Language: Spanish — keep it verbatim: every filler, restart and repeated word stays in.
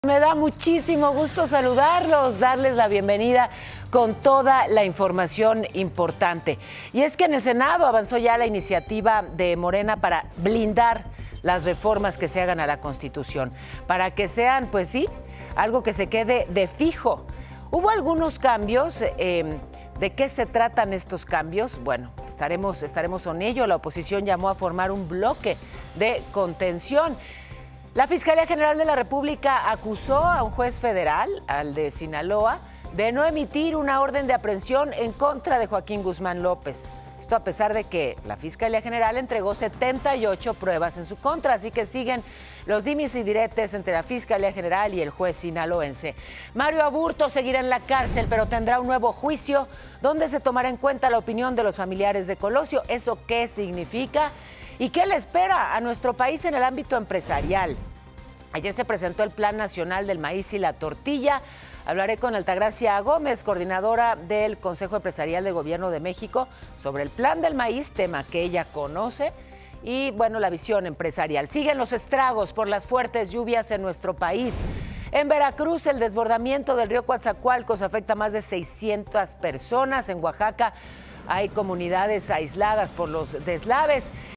Me da muchísimo gusto saludarlos, darles la bienvenida con toda la información importante. Y es que en el Senado avanzó ya la iniciativa de Morena para blindar las reformas que se hagan a la Constitución, para que sean, pues sí, algo que se quede de fijo. Hubo algunos cambios. Eh, ¿De qué se tratan estos cambios? Bueno, estaremos, estaremos en ello. La oposición llamó a formar un bloque de contención. La Fiscalía General de la República acusó a un juez federal, al de Sinaloa, de no emitir una orden de aprehensión en contra de Joaquín Guzmán López. Esto a pesar de que la Fiscalía General entregó setenta y ocho pruebas en su contra, así que siguen los dimes y diretes entre la Fiscalía General y el juez sinaloense. Mario Aburto seguirá en la cárcel, pero tendrá un nuevo juicio donde se tomará en cuenta la opinión de los familiares de Colosio. ¿Eso qué significa? ¿Y qué le espera a nuestro país en el ámbito empresarial? Ayer se presentó el Plan Nacional del Maíz y la Tortilla. Hablaré con Altagracia Gómez, coordinadora del Consejo Empresarial de Gobierno de México, sobre el Plan del Maíz, tema que ella conoce, y, bueno, la visión empresarial. Siguen los estragos por las fuertes lluvias en nuestro país. En Veracruz, el desbordamiento del río Coatzacoalcos afecta a más de seiscientas personas. En Oaxaca hay comunidades aisladas por los deslaves.